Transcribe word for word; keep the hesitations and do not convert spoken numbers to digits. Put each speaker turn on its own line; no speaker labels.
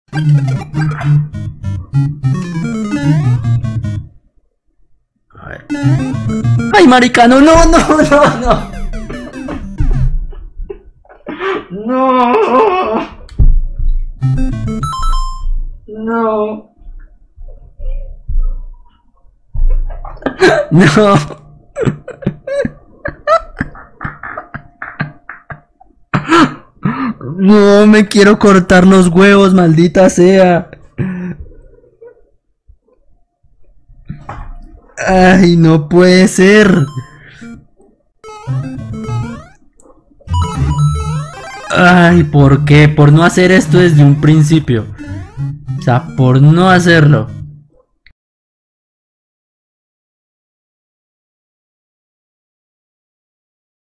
A ver. ¡Ay, marica! ¡No, no, no, no, no! ¡No! ¡No! ¡No! No, me quiero cortar los huevos, maldita sea. Ay, no puede ser. Ay, ¿por qué? Por no hacer esto desde un principio. O sea, por no hacerlo.